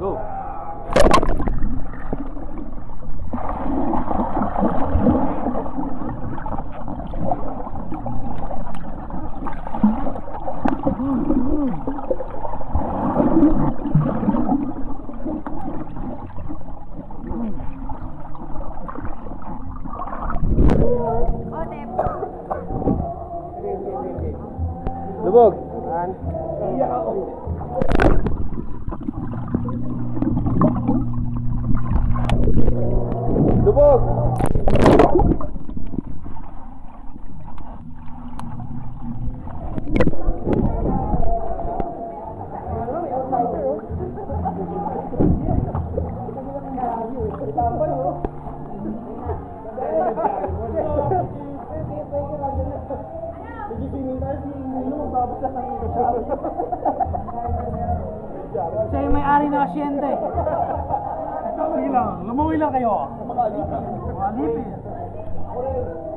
Go. Lubog. Iyak ako. Lubog. Siya yung may-ari ng asyenda eh. Sige lang, lumuwi lang kayo. Makalipin.